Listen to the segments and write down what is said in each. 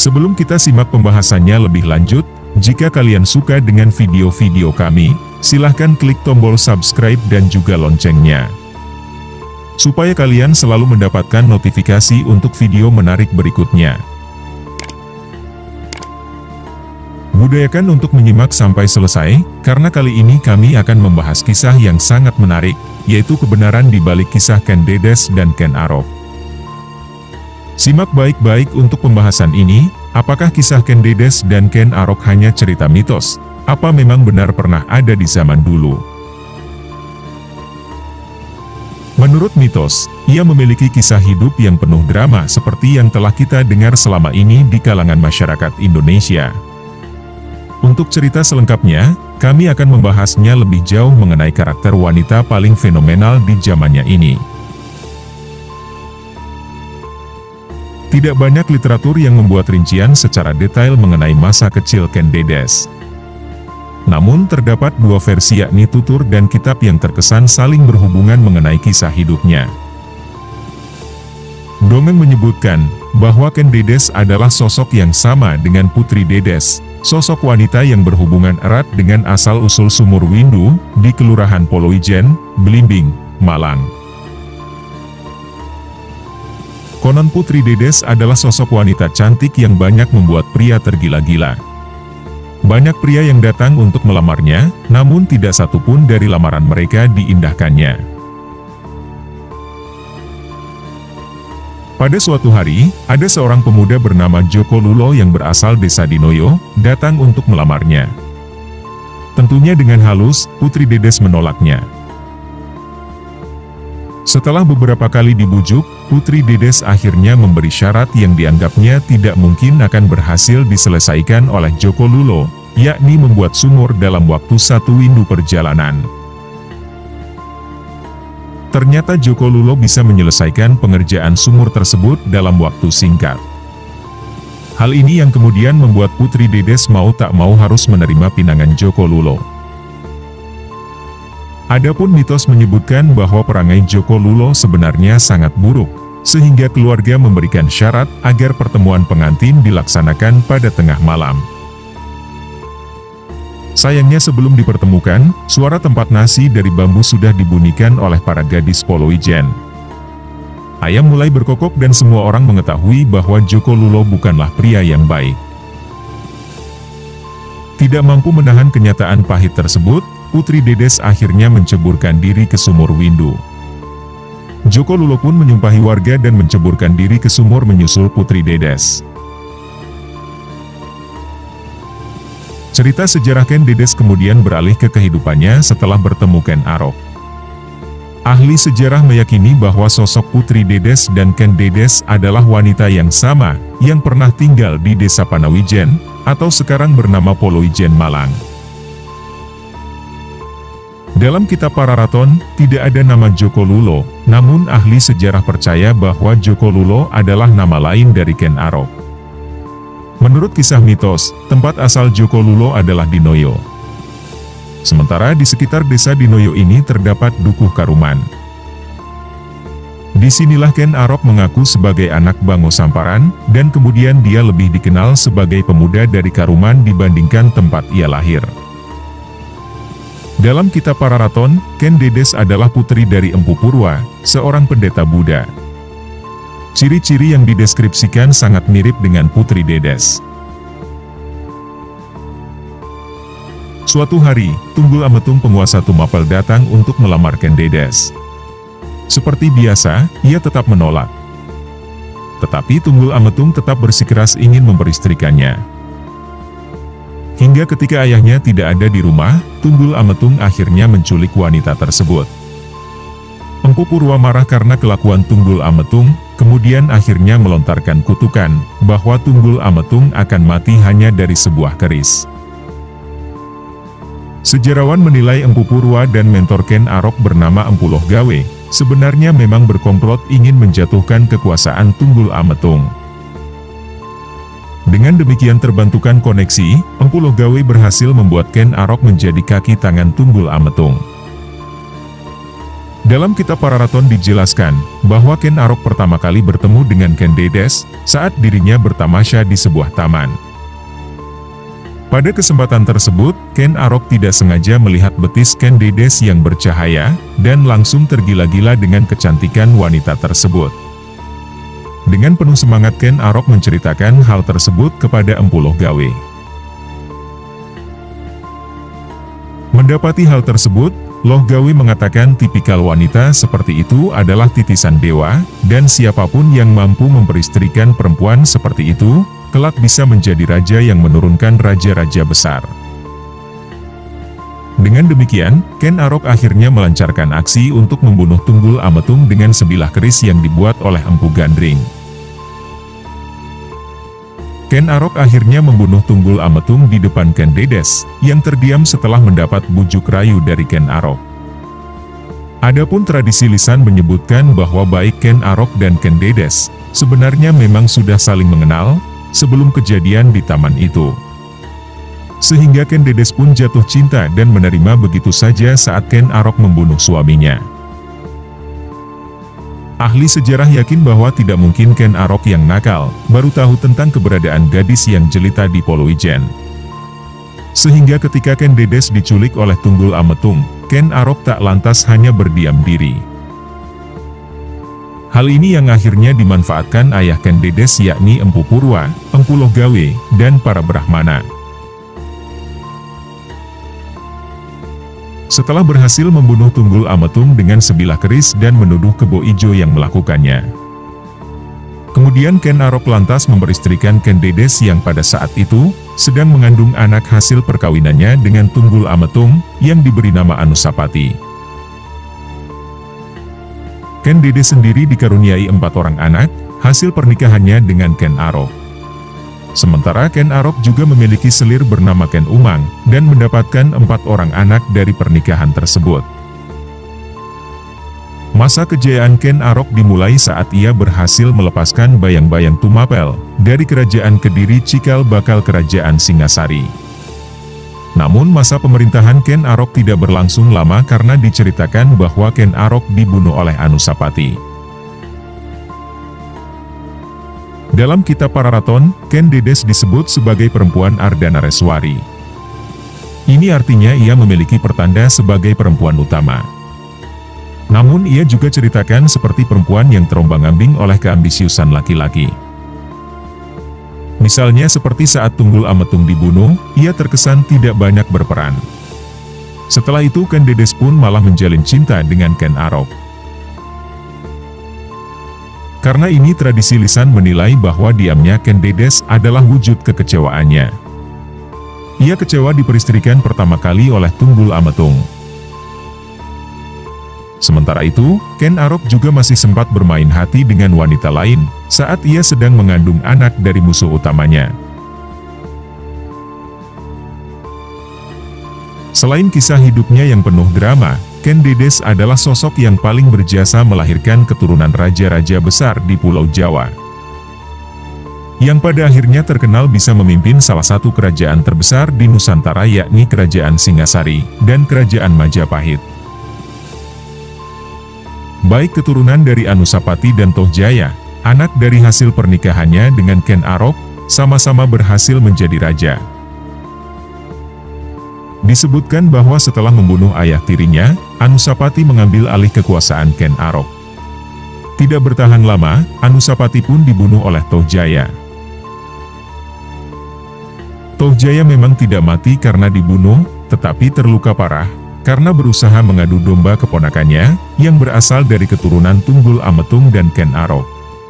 Sebelum kita simak pembahasannya lebih lanjut, jika kalian suka dengan video-video kami, silahkan klik tombol subscribe dan juga loncengnya, supaya kalian selalu mendapatkan notifikasi untuk video menarik berikutnya. Budayakan untuk menyimak sampai selesai, karena kali ini kami akan membahas kisah yang sangat menarik, yaitu kebenaran di balik kisah Ken Dedes dan Ken Arok. Simak baik-baik untuk pembahasan ini, apakah kisah Ken Dedes dan Ken Arok hanya cerita mitos? Apa memang benar pernah ada di zaman dulu? Menurut mitos, ia memiliki kisah hidup yang penuh drama seperti yang telah kita dengar selama ini di kalangan masyarakat Indonesia. Untuk cerita selengkapnya, kami akan membahasnya lebih jauh mengenai karakter wanita paling fenomenal di zamannya ini. Tidak banyak literatur yang membuat rincian secara detail mengenai masa kecil Ken Dedes. Namun terdapat dua versi, yakni tutur dan kitab yang terkesan saling berhubungan mengenai kisah hidupnya. Dongeng menyebutkan bahwa Ken Dedes adalah sosok yang sama dengan Putri Dedes, sosok wanita yang berhubungan erat dengan asal-usul Sumur Windu di Kelurahan Poloijen, Belimbing, Malang. Konon Putri Dedes adalah sosok wanita cantik yang banyak membuat pria tergila-gila. Banyak pria yang datang untuk melamarnya, namun tidak satupun dari lamaran mereka diindahkannya. Pada suatu hari, ada seorang pemuda bernama Joko Lulo yang berasal desa Dinoyo, datang untuk melamarnya. Tentunya dengan halus, Putri Dedes menolaknya. Setelah beberapa kali dibujuk, Putri Dedes akhirnya memberi syarat yang dianggapnya tidak mungkin akan berhasil diselesaikan oleh Joko Lulo, yakni membuat sumur dalam waktu 1 windu perjalanan. Ternyata Joko Lulo bisa menyelesaikan pengerjaan sumur tersebut dalam waktu singkat. Hal ini yang kemudian membuat Putri Dedes mau tak mau harus menerima pinangan Joko Lulo. Adapun mitos menyebutkan bahwa perangai Joko Lulo sebenarnya sangat buruk, sehingga keluarga memberikan syarat agar pertemuan pengantin dilaksanakan pada tengah malam. Sayangnya sebelum dipertemukan, suara tempat nasi dari bambu sudah dibunyikan oleh para gadis Poloijen. Ayam mulai berkokok dan semua orang mengetahui bahwa Joko Lulo bukanlah pria yang baik. Tidak mampu menahan kenyataan pahit tersebut, Putri Dedes akhirnya menceburkan diri ke Sumur Windu. Joko Lulo pun menyumpahi warga dan menceburkan diri ke sumur menyusul Putri Dedes. Cerita sejarah Ken Dedes kemudian beralih ke kehidupannya setelah bertemu Ken Arok. Ahli sejarah meyakini bahwa sosok Putri Dedes dan Ken Dedes adalah wanita yang sama, yang pernah tinggal di desa Panawijen, atau sekarang bernama Poloijen, Malang. Dalam kitab Pararaton, tidak ada nama Joko Lulo, namun ahli sejarah percaya bahwa Joko Lulo adalah nama lain dari Ken Arok. Menurut kisah mitos, tempat asal Joko Lulo adalah Dinoyo. Sementara di sekitar desa Dinoyo ini terdapat Dukuh Karuman. Disinilah Ken Arok mengaku sebagai anak Bango Samparan, dan kemudian dia lebih dikenal sebagai pemuda dari Karuman dibandingkan tempat ia lahir. Dalam kitab Pararaton, Ken Dedes adalah putri dari Empu Purwa, seorang pendeta Buddha. Ciri-ciri yang dideskripsikan sangat mirip dengan Putri Dedes. Suatu hari, Tunggul Ametung penguasa Tumapel datang untuk melamar Ken Dedes. Seperti biasa, ia tetap menolak. Tetapi Tunggul Ametung tetap bersikeras ingin memperistrikannya. Hingga ketika ayahnya tidak ada di rumah, Tunggul Ametung akhirnya menculik wanita tersebut. Empu Purwa marah karena kelakuan Tunggul Ametung, kemudian akhirnya melontarkan kutukan, bahwa Tunggul Ametung akan mati hanya dari sebuah keris. Sejarawan menilai Empu Purwa dan mentor Ken Arok bernama Empu Loh Gawe, sebenarnya memang berkomplot ingin menjatuhkan kekuasaan Tunggul Ametung. Dengan demikian terbantukan koneksi, Empu Loh Gawe berhasil membuat Ken Arok menjadi kaki tangan Tunggul Ametung. Dalam kitab Pararaton dijelaskan bahwa Ken Arok pertama kali bertemu dengan Ken Dedes saat dirinya bertamasya di sebuah taman. Pada kesempatan tersebut, Ken Arok tidak sengaja melihat betis Ken Dedes yang bercahaya dan langsung tergila-gila dengan kecantikan wanita tersebut. Dengan penuh semangat Ken Arok menceritakan hal tersebut kepada Empu Loh Gawe. Mendapati hal tersebut, Loh Gawe mengatakan tipikal wanita seperti itu adalah titisan dewa, dan siapapun yang mampu memperistrikan perempuan seperti itu, kelak bisa menjadi raja yang menurunkan raja-raja besar. Dengan demikian, Ken Arok akhirnya melancarkan aksi untuk membunuh Tunggul Ametung dengan sebilah keris yang dibuat oleh Empu Gandring. Ken Arok akhirnya membunuh Tunggul Ametung di depan Ken Dedes, yang terdiam setelah mendapat bujuk rayu dari Ken Arok. Adapun tradisi lisan menyebutkan bahwa baik Ken Arok dan Ken Dedes sebenarnya memang sudah saling mengenal sebelum kejadian di taman itu. Sehingga Ken Dedes pun jatuh cinta dan menerima begitu saja saat Ken Arok membunuh suaminya. Ahli sejarah yakin bahwa tidak mungkin Ken Arok yang nakal baru tahu tentang keberadaan gadis yang jelita di Poloijen. Sehingga ketika Ken Dedes diculik oleh Tunggul Ametung, Ken Arok tak lantas hanya berdiam diri. Hal ini yang akhirnya dimanfaatkan ayah Ken Dedes yakni Empu Purwa, Empu Loh Gawe, dan para Brahmana. Setelah berhasil membunuh Tunggul Ametung dengan sebilah keris dan menuduh Kebo Ijo yang melakukannya. Kemudian Ken Arok lantas memperistrikan Ken Dedes yang pada saat itu sedang mengandung anak hasil perkawinannya dengan Tunggul Ametung yang diberi nama Anusapati. Ken Dedes sendiri dikaruniai 4 orang anak hasil pernikahannya dengan Ken Arok. Sementara Ken Arok juga memiliki selir bernama Ken Umang, dan mendapatkan 4 orang anak dari pernikahan tersebut. Masa kejayaan Ken Arok dimulai saat ia berhasil melepaskan bayang-bayang Tumapel dari kerajaan Kediri cikal bakal kerajaan Singasari. Namun masa pemerintahan Ken Arok tidak berlangsung lama karena diceritakan bahwa Ken Arok dibunuh oleh Anusapati. Dalam kitab Pararaton, Ken Dedes disebut sebagai perempuan Ardanareswari. Ini artinya ia memiliki pertanda sebagai perempuan utama. Namun ia juga ceritakan seperti perempuan yang terombang-ambing oleh keambisiusan laki-laki. Misalnya seperti saat Tunggul Ametung dibunuh, ia terkesan tidak banyak berperan. Setelah itu Ken Dedes pun malah menjalin cinta dengan Ken Arok. Karena ini tradisi lisan menilai bahwa diamnya Ken Dedes adalah wujud kekecewaannya. Ia kecewa diperistrikan pertama kali oleh Tunggul Ametung. Sementara itu, Ken Arok juga masih sempat bermain hati dengan wanita lain saat ia sedang mengandung anak dari musuh utamanya. Selain kisah hidupnya yang penuh drama, Ken Dedes adalah sosok yang paling berjasa melahirkan keturunan raja-raja besar di Pulau Jawa, yang pada akhirnya terkenal bisa memimpin salah satu kerajaan terbesar di Nusantara yakni Kerajaan Singasari dan Kerajaan Majapahit. Baik keturunan dari Anusapati dan Tohjaya, anak dari hasil pernikahannya dengan Ken Arok, sama-sama berhasil menjadi raja. Disebutkan bahwa setelah membunuh ayah tirinya, Anusapati mengambil alih kekuasaan Ken Arok. Tidak bertahan lama, Anusapati pun dibunuh oleh Tohjaya. Tohjaya memang tidak mati karena dibunuh, tetapi terluka parah, karena berusaha mengadu domba keponakannya, yang berasal dari keturunan Tunggul Ametung dan Ken Arok.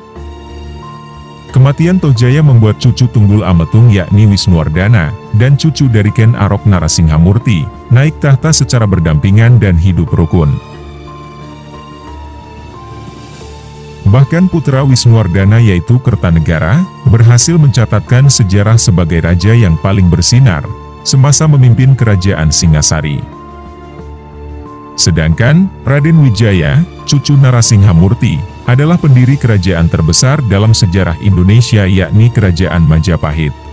Kematian Tohjaya membuat cucu Tunggul Ametung yakni Wisnuwardana, dan cucu dari Ken Arok Narasinghamurti, naik tahta secara berdampingan dan hidup rukun. Bahkan putra Wisnuwardana yaitu Kertanegara, berhasil mencatatkan sejarah sebagai raja yang paling bersinar, semasa memimpin kerajaan Singasari. Sedangkan, Raden Wijaya, cucu Narasinghamurti, adalah pendiri kerajaan terbesar dalam sejarah Indonesia yakni Kerajaan Majapahit.